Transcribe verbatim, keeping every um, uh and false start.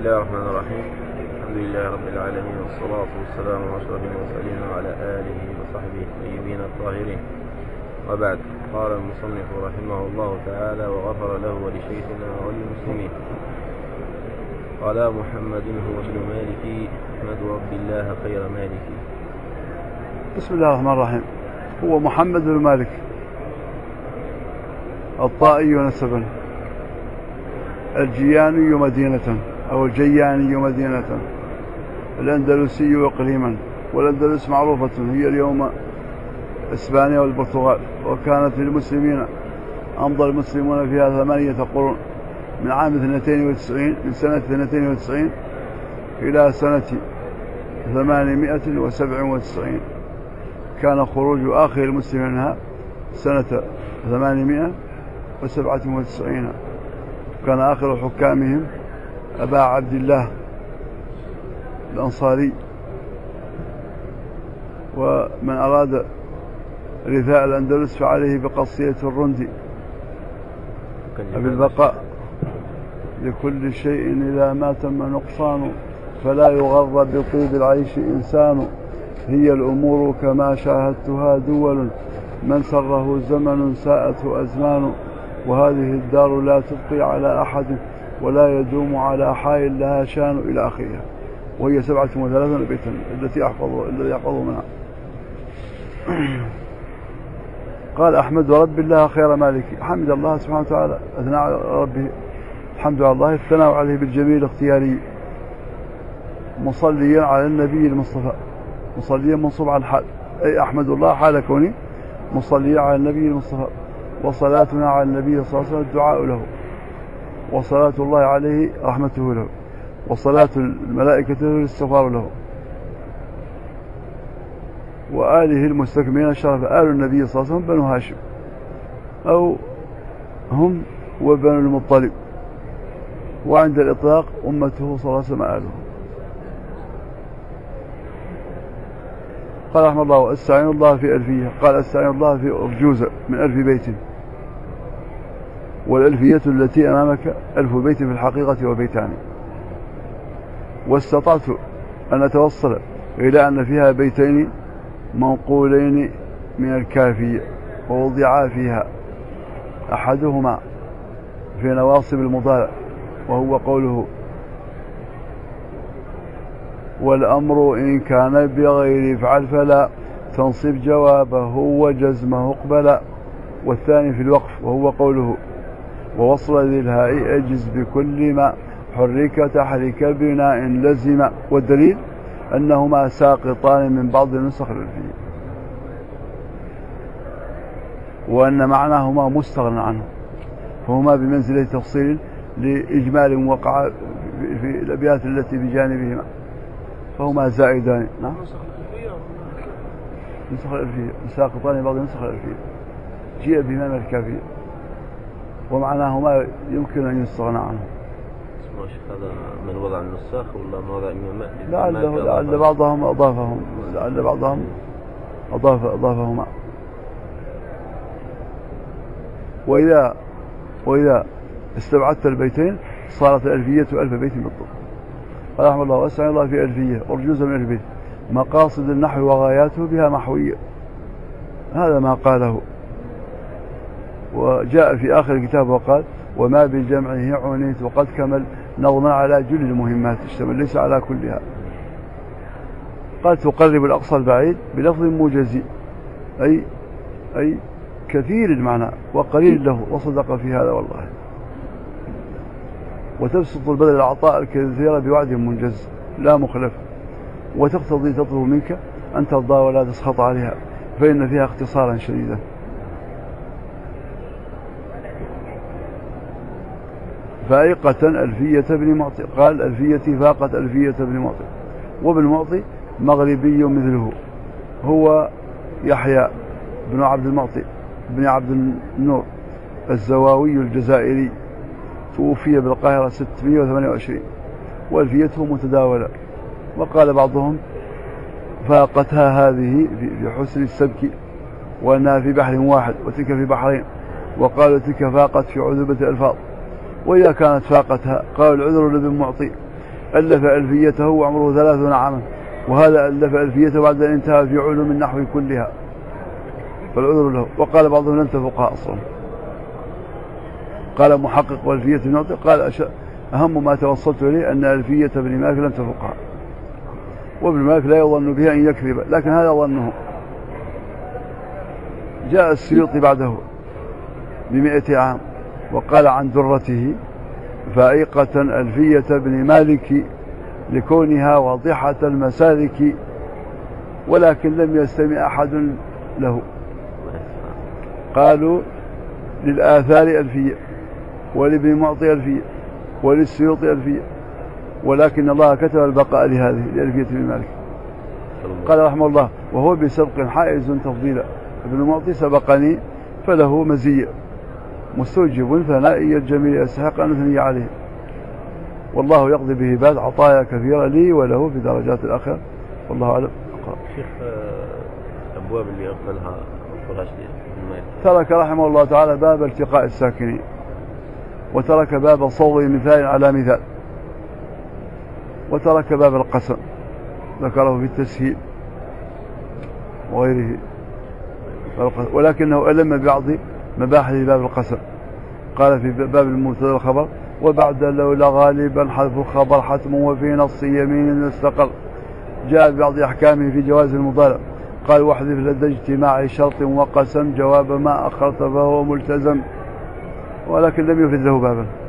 الله الرحمن الرحيم. الحمد لله رب العالمين، والصلاة والسلام على أشرف المرسلين وعلى آله وصحبه الطيبين الطاهرين، وبعد. قال المصنف رحمه الله تعالى وغفر له ولشيخنا وللمسلمين. قال محمد هو ابن مالك أحمد رب الله خير مالك. بسم الله الرحمن الرحيم. هو محمد بن مالك الطائي نسبا، الجياني مدينة أو الجياني مدينة، الأندلسي إقليما، والأندلس معروفة هي اليوم إسبانيا والبرتغال، وكانت للمسلمين أمضى المسلمون فيها ثمانية قرون من عام اثنتين وتسعين من سنة اثنتين وتسعين إلى سنة ثمانمائة وسبع وتسعين. كان خروج آخر المسلمين منها سنة ثمانمائة وسبعة وتسعين. كان آخر حكامهم أبا عبد الله الأنصاري. ومن أراد رثاء الأندلس فعليه بقصية الرندي بالبقاء لكل شيء إذا ما تم نقصان، فلا يغر بطيب العيش إنسان. هي الأمور كما شاهدتها دول، من سره زمن ساءته أزمان. وهذه الدار لا تبقي على أحد، ولا يدوم على حال لها شان، إلى آخرها. وهي سبعة وثلاثون بيتا التي أحفظ الذي يحفظ منها. قال أحمد رب الله خير مالك. حمد الله سبحانه وتعالى، أثنى على ربه، الحمد على الله، الثناء عليه بالجميل الاختياري، مصليا على النبي المصطفى، مصليا منصوب على الحال، أي أحمد الله حال كوني مصليا على النبي المصطفى. وصلاتنا على النبي صلى الله عليه وسلم الدعاء له، وصلاة الله عليه رحمته له، وصلاة الملائكة له الاستغفار له، وآله المستكملين الشرف. آل النبي صلى الله عليه وسلم بنو هاشم، أو هم وبنو المطلب، وعند الإطلاق أمته صلى الله عليه وسلم آله. قال رحمه الله استعين الله في ألفية. قال استعين الله في أرجوزة من ألف بيت، والألفية التي أمامك ألف بيت في الحقيقة وبيتان. واستطعت أن أتوصل إلى أن فيها بيتين منقولين من الكافية، ووضعا فيها أحدهما في نواصب المضارع، وهو قوله والأمر إن كان بغير فعل فلا تنصب جوابه وجزمه اقبلا. والثاني في الوقف، وهو قوله ووصل ذي الهاء أجز بكل ما حرك تحريك بناء لزم. والدليل أنهما ساقطان من بعض النسخ الألفية، وأن معناهما مستغنى عنه، فهما بمنزلة تفصيل لإجمال وقع في الأبيات التي بجانبهما، فهما زائدان. نعم، نسخ الألفية ساقطان من بعض النسخ الألفية، جيء بهما الكافية، ومعناهما يمكن أن يستغنى عنه. هذا من وضع النساخ ولا من وضع الإمام؟ لعل لعل بعضهم أضافهم لعل بعضهم أضاف أضافهما. وإذا وإذا استبعدت البيتين صارت الألفية ألف بيت بالضبط. قال رحمه الله واستعين الله في ألفية أرجوزة من ألف بيت، مقاصد النحو وغاياته بها محوية. هذا ما قاله. وجاء في آخر الكتاب وقال وما بجمعه عنيت وقد كمل نظما على جل المهمات اشتمل ليس على كلها. قال تقرب الأقصى البعيد بلفظ موجز، أي أي كثير المعنى وقليل له، وصدق في هذا والله. وتبسط البذل العطاء الكثير بوعد منجز لا مخلف، وتقتضي تطلب منك أن ترضى ولا تسخط عليها، فإن فيها اختصارا شديدا. فائقة ألفية ابن معطي. قال ألفيتي فاقت ألفية ابن معطي. وابن معطي مغربي مثله، هو يحيى بن عبد المعطي بن عبد النور الزواوي الجزائري، توفي بالقاهرة ستمائة وثمانية وعشرين، وألفيته متداولة. وقال بعضهم فاقتها هذه في حسن السبك، وأنها في بحر واحد وتلك في بحرين، وقالوا تلك فاقت في عذبة الألفاظ. وإذا كانت فاقتها قالوا العذر لابن معطي ألف ألفيته وعمره ثلاثون عاما، وهذا ألف ألفيته بعد أن انتهى في علوم النحو كلها، فالعذر له. وقال بعضهم لم تفقها أصلا. قال محقق والفية بن معطي قال أهم ما توصلت إليه أن ألفية بن مالك لم تفقها، وابن مالك لا يظن بها أن يكذب، لكن هذا ظنه. جاء السيوطي بعده بمئة عام وقال عن درته فائقة ألفية بن مالك لكونها واضحة المسالك، ولكن لم يستمع أحد له. قالوا للآثار ألفية، ولابن معطي ألفية، وللسيوطي ألفية، ولكن الله كتب البقاء لهذه لألفية بن مالك. قال رحمه الله وهو بسبق حائز تفضيلا، ابن معطي سبقني فله مزية، مستوجب ثنائي الجميل يستحق أن نثني عليه، والله يقضي به بعد عطايا كثيرة لي وله في درجات الآخرة، والله أعلم. شيخ أبواب اللي أقبلها الراشدين ترك رحمه الله تعالى باب التقاء الساكنين، وترك باب صوغ مثال على مثال، وترك باب القسم ذكره في التسهيل وغيره، ولكنه ألم ببعض مباحث باب القسم. قال في باب المبتدا الخبر وبعد لولا غالبا حذف الخبر حتم وفي نص يمين استقر، جاء ببعض أحكامه في جواز المضارع. قال واحذف لدى اجتماع شرط وقسم جواب ما أخرت فهو ملتزم، ولكن لم يفد له بابا.